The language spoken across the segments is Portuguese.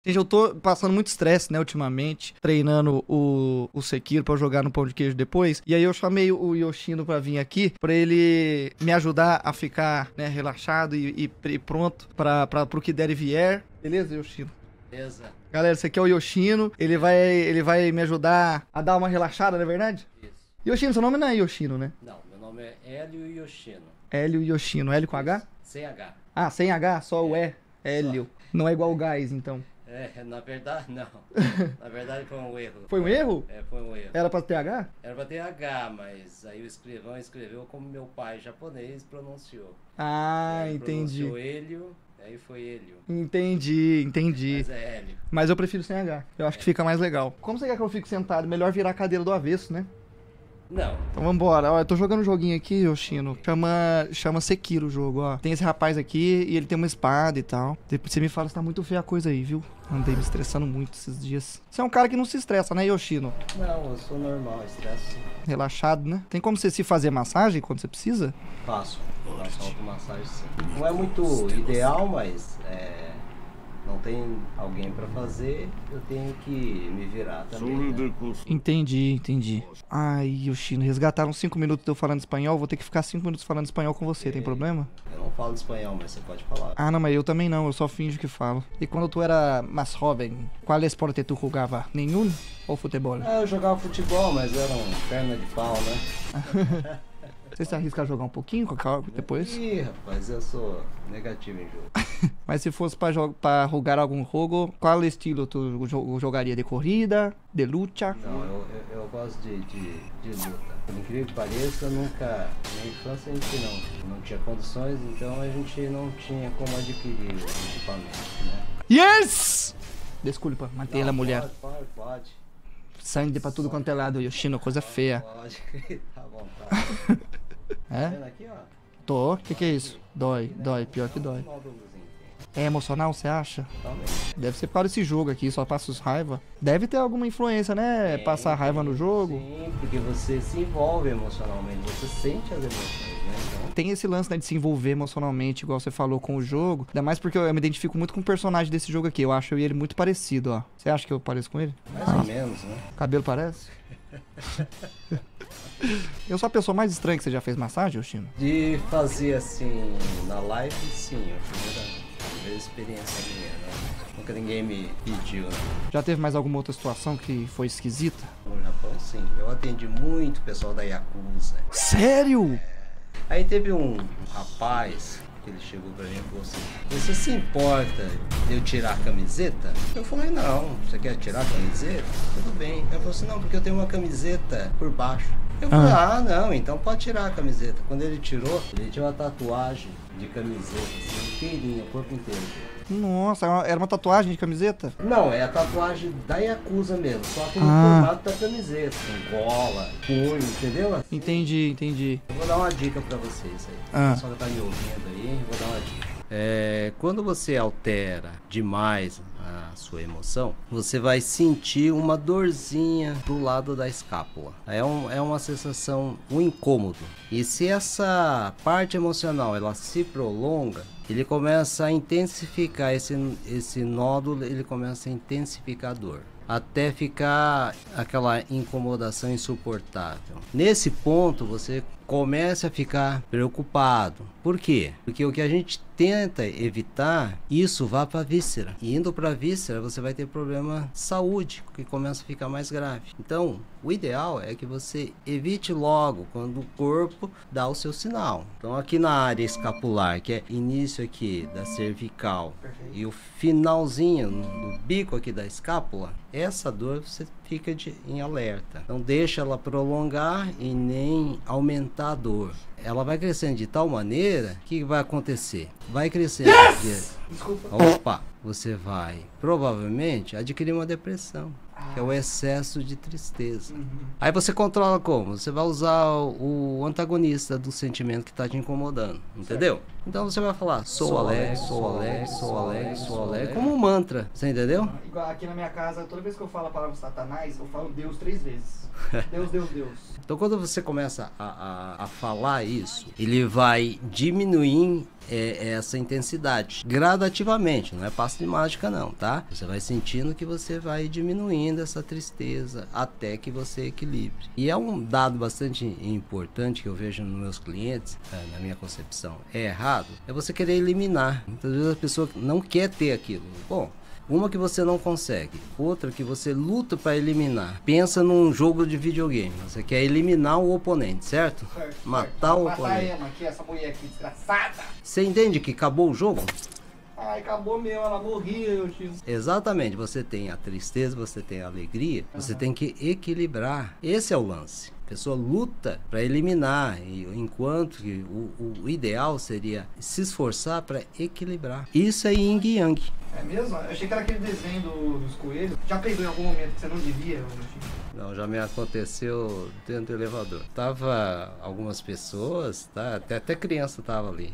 Gente, eu tô passando muito estresse, né, ultimamente, treinando o Sekiro pra eu jogar no pão de queijo depois. E aí eu chamei o Yoshino pra vir aqui, pra ele me ajudar a ficar, né, relaxado e pronto pro que der e vier. Beleza, Yoshino? Beleza. Galera, esse aqui é o Yoshino. Ele vai me ajudar a dar uma relaxada, não é verdade? Isso. Yoshino, seu nome não é Yoshino, né? Não, meu nome é Hélio Yoshino. Hélio Yoshino. Hélio com H? Sem H. Ah, sem H, só o E. Hélio. Não é igual o gás, então. Na verdade, não. Na verdade foi um erro. Foi um erro? Foi um erro. Era pra ter H? Era pra ter H, mas aí o escrivão escreveu como meu pai japonês pronunciou. Ah, Ele entendi. pronunciou Hélio, aí foi Hélio. Entendi. Mas é Hélio. Mas eu prefiro sem H. Eu acho que fica mais legal. Como você quer que eu fique sentado? Melhor virar a cadeira do avesso, né? Não. Então vambora. Ó, eu tô jogando um joguinho aqui, Yoshino. Chama Sekiro o jogo, ó. Tem esse rapaz aqui e ele tem uma espada e tal. Depois você me fala se tá muito feia a coisa aí, viu? Andei me estressando muito esses dias. Você é um cara que não se estressa, né, Yoshino? Não, eu sou normal, estresse. Relaxado, né? Tem como você se fazer massagem quando você precisa? Faço automassagem sim. Não é muito ideal, mas não tem alguém pra fazer, eu tenho que me virar também, né? Entendi. Ai, Yoshino, resgataram 5 minutos de eu falando espanhol. Vou ter que ficar 5 minutos falando espanhol com você, tem problema? Eu não falo espanhol, mas você pode falar. Ah, não, mas eu também não, eu só finjo que falo. E quando tu era mais jovem, qual esporte tu jogava? Nenhum ou futebol? Eu jogava futebol, mas era um perna de pau, né? Você se arrisca a jogar um pouquinho depois? Ih, rapaz, eu sou negativo em jogo. Mas se fosse pra jogar algum jogo, qual estilo tu jogaria? De corrida? De luta? Não, eu gosto de luta. Por incrível que pareça, nunca... Na infância a gente não tinha condições, então a gente não tinha como adquirir os equipamentos, né? Yes! Desculpa, matei a mulher. Pode. Sangue pra tudo quanto é lado, Yoshino, coisa feia. Pode, tá à vontade. É? Tá vendo aqui, ó? Tô, o que é isso? Dói, pior que dói. É emocional, você acha? Totalmente. Deve ser por causa desse jogo aqui, só passa os raiva. Deve ter alguma influência, né? Passar raiva no jogo. Sim, porque você se envolve emocionalmente, você sente as emoções, né? Então... Tem esse lance, né, de se envolver emocionalmente, igual você falou com o jogo. Ainda mais porque eu me identifico muito com o personagem desse jogo aqui. Eu acho eu e ele muito parecido, ó. Você acha que eu pareço com ele? Mais ou menos, né? Cabelo parece? Eu sou a pessoa mais estranha que você já fez massagem, Yoshino? De fazer assim na live, sim, a primeira experiência minha, né? Nunca ninguém me pediu, né? Já teve mais alguma outra situação que foi esquisita? No Japão, sim. Eu atendi muito pessoal da Yakuza. Sério? Aí teve um rapaz que ele chegou pra mim e falou assim: você se importa de eu tirar a camiseta? Eu falei: não, você quer tirar a camiseta? Tudo bem. Ele falou assim: não, porque eu tenho uma camiseta por baixo. Eu falei: não, então pode tirar a camiseta. Quando ele tirou, ele tinha uma tatuagem de camiseta, assim, inteirinha, o corpo inteiro. Nossa, era uma tatuagem de camiseta? Não, é a tatuagem da Yakuza mesmo, só que no formato da camiseta, com gola, punho, entendeu? Entendi. Eu vou dar uma dica pra vocês aí. O pessoal que tá me ouvindo aí, vou dar uma dica. Quando você altera demais a sua emoção, você vai sentir uma dorzinha do lado da escápula. É uma sensação, um incômodo. E se essa parte emocional ela se prolonga, ele começa a intensificar esse nódulo, ele começa a intensificar a dor, até ficar aquela incomodação insuportável. Nesse ponto você começa a ficar preocupado. Por quê? Porque o que a gente tenta evitar, isso vá para a víscera. E indo para a víscera, você vai ter problema de saúde, que começa a ficar mais grave. Então, o ideal é que você evite logo quando o corpo dá o seu sinal. Então, aqui na área escapular, que é início aqui da cervical, e o finalzinho do bico aqui da escápula, essa dor você fica em alerta. Não deixa ela prolongar e nem aumentar a dor. Ela vai crescendo de tal maneira que vai acontecer. Vai crescendo. Desculpa. Opa, você vai provavelmente adquirir uma depressão, que é o excesso de tristeza. Aí você controla como? Você vai usar o antagonista do sentimento que está te incomodando, entendeu? Então você vai falar: sou alegre, como um mantra, você entendeu? Igual aqui na minha casa, toda vez que eu falo a palavra Satanás, eu falo Deus 3 vezes. Deus. Então quando você começa a falar isso, ele vai diminuir essa intensidade gradativamente, não é passe de mágica não, tá? Você vai sentindo que você vai diminuindo essa tristeza até que você equilibre. E é um dado bastante importante que eu vejo nos meus clientes, na minha concepção, é errado, é você querer eliminar. Muitas vezes a pessoa não quer ter aquilo. Bom, uma que você não consegue, outra que você luta para eliminar. Pensa num jogo de videogame, você quer eliminar o oponente, certo? Matar o oponente. Matar Emma aqui, essa mulher aqui, desgraçada. Você entende que acabou o jogo? Ai, acabou mesmo, ela morria, eu tio. Exatamente, você tem a tristeza, você tem a alegria, você tem que equilibrar. Esse é o lance. A pessoa luta para eliminar, enquanto que o ideal seria se esforçar para equilibrar. Isso é yin e yang. É mesmo? Eu achei que era aquele desenho dos coelhos. Já pegou em algum momento que você não devia? Não, já me aconteceu dentro do elevador. Tava algumas pessoas, tá? Até criança tava ali.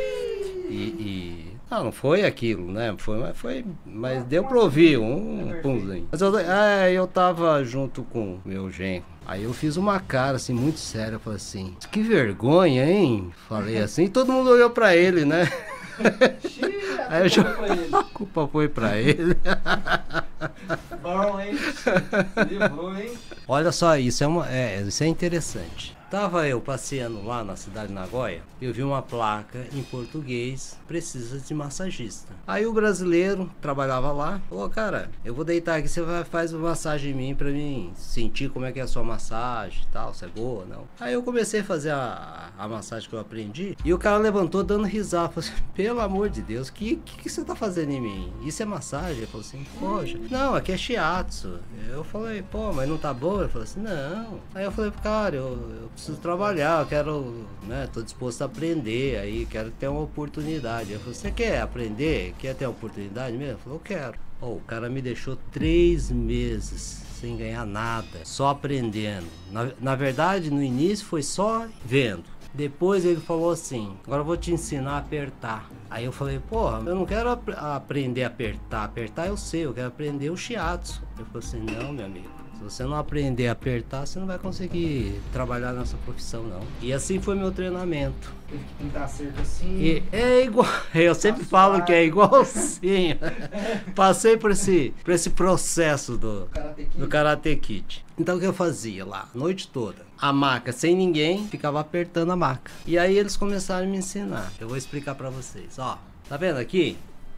Não foi aquilo, né? Mas deu pra ouvir um pumzinho. Mas eu tava junto com meu genro. Aí eu fiz uma cara assim, muito séria, falei assim, que vergonha, hein? Falei assim, e todo mundo olhou pra ele, né? Aí a culpa foi pra ele. Bom, hein? Livrou, hein? Olha só, isso é interessante. Tava eu passeando lá na cidade de Nagoya, eu vi uma placa em português, precisa de massagista. Aí o brasileiro trabalhava lá, falou, cara, eu vou deitar aqui, você faz uma massagem em mim pra mim sentir como é que é a sua massagem e tal, se é boa ou não. Aí eu comecei a fazer a massagem que eu aprendi, e o cara levantou dando risada, falou assim, pelo amor de Deus, que você tá fazendo em mim? Isso é massagem? Ele falou assim, poxa, não, aqui é shiatsu. Eu falei, pô, mas não tá bom? Ele falou assim, não. Aí eu falei, cara, eu preciso trabalhar, eu quero, né, tô disposto a aprender, aí quero ter uma oportunidade. Eu falei, você quer aprender? Quer ter uma oportunidade mesmo? Eu falei, eu quero. O cara me deixou 3 meses sem ganhar nada, só aprendendo. Na verdade, no início foi só vendo. Depois ele falou assim, agora eu vou te ensinar a apertar. Aí eu falei, porra, eu não quero aprender a apertar. Apertar eu sei, eu quero aprender o shiatsu. Ele falou assim, não, meu amigo. Se você não aprender a apertar, você não vai conseguir trabalhar nessa profissão, não. E assim foi meu treinamento. Teve que pintar certo assim. E é igual, eu sempre falo que é igualzinho. Passei por esse processo do Karate Kid. Então o que eu fazia lá, a noite toda? A maca sem ninguém, ficava apertando a maca. E aí eles começaram a me ensinar. Eu vou explicar pra vocês. Ó, tá vendo aqui?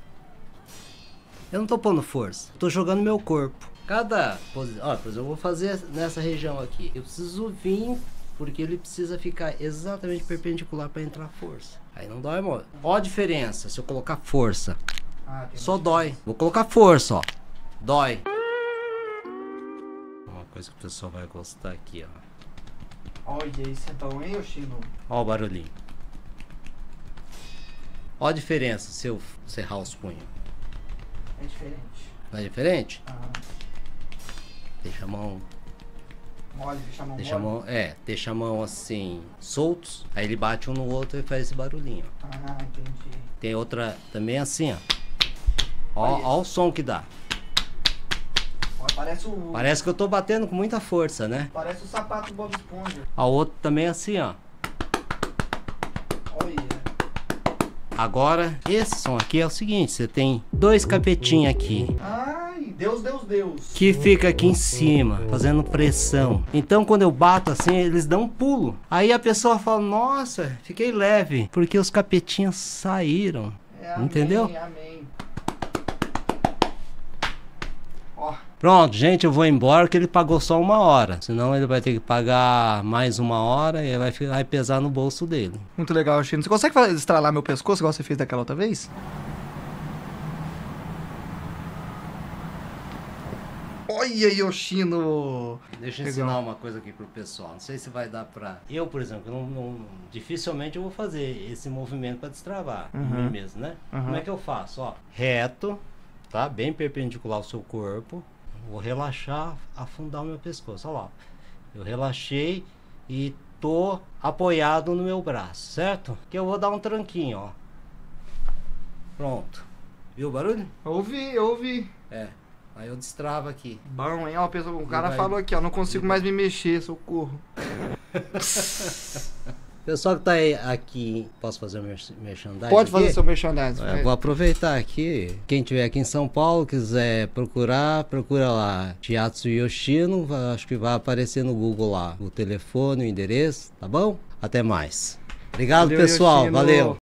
Eu não tô pondo força, eu tô jogando meu corpo. Cada posição, ó, por exemplo, eu vou fazer nessa região aqui. Eu preciso vir porque ele precisa ficar exatamente perpendicular para entrar força. Aí não dói, amor. Ó a diferença, se eu colocar força, só dói. Vou colocar força, ó. Dói. Uma coisa que o pessoal vai gostar aqui, ó. Olha, isso é bom, hein, Yoshino? Ó o barulhinho. Ó a diferença se eu cerrar os punhos. É diferente. Não é diferente? Aham. Deixa a mão. Mole, deixa a mão assim, soltos. Aí ele bate um no outro e faz esse barulhinho. Ah, entendi. Tem outra também assim, ó. Ó o som que dá. Parece que eu tô batendo com muita força, né? Parece o sapato do Bob Esponja. A outra também assim, ó. Olha. Agora, esse som aqui é o seguinte, você tem 2 capetinhos aqui. Ai, Deus. Que fica aqui em cima, fazendo pressão. Então, quando eu bato assim, eles dão um pulo. Aí a pessoa fala, nossa, fiquei leve, porque os capetinhos saíram. Entendeu? Amém. Pronto, gente, eu vou embora que ele pagou só 1 hora. Senão ele vai ter que pagar mais 1 hora e vai pesar no bolso dele. Muito legal, Chino. Você consegue estralar meu pescoço igual você fez daquela outra vez? Olha, Yoshino! Deixa eu ensinar uma coisa aqui pro pessoal. Não sei se vai dar pra... Eu, por exemplo, dificilmente eu vou fazer esse movimento pra destravar em mim mesmo, né? Como é que eu faço? Ó, reto, tá? Bem perpendicular ao seu corpo. Vou relaxar, afundar o meu pescoço. Olha lá. Eu relaxei e tô apoiado no meu braço, certo? Que eu vou dar um tranquinho, ó. Pronto. Viu o barulho? Ouvi. É. Aí eu destravo aqui. Bom, hein? Ó, o cara falou aqui, ó. Não consigo mais me mexer, socorro. Pessoal que tá aqui, posso fazer o merchandising? Pode fazer aqui? seu merchandising. Vou aproveitar aqui. Quem tiver aqui em São Paulo, quiser procurar, procura lá. Shiatsu Yoshino, acho que vai aparecer no Google lá. O telefone, o endereço, tá bom? Até mais. Obrigado, Valeu, pessoal. Yoshino. Valeu.